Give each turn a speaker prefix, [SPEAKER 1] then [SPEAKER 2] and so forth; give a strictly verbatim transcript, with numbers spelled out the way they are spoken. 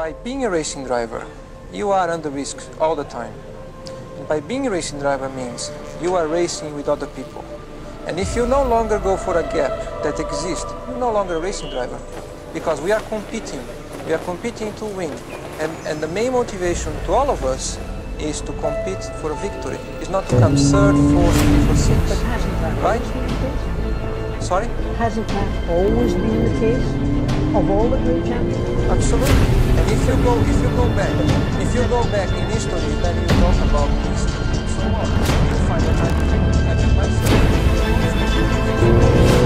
[SPEAKER 1] by being a racing driver, you are under risk all the time. And by being a racing driver means you are racing with other people. And if you no longer go for a gap that exists, you're no longer a racing driver. Because we are competing. We are competing to win. And, and the main motivation to all of us is to compete for a victory. It's not to come third, fourth, fifth, or sixth.
[SPEAKER 2] But hasn't that
[SPEAKER 1] right?
[SPEAKER 2] always been the case?
[SPEAKER 1] Sorry?
[SPEAKER 2] Hasn't that always been the case of all the great champions?
[SPEAKER 1] Absolutely. And if you go, if you go back, if you go back in history, then you talk about history. So what? You find that I, I, I, I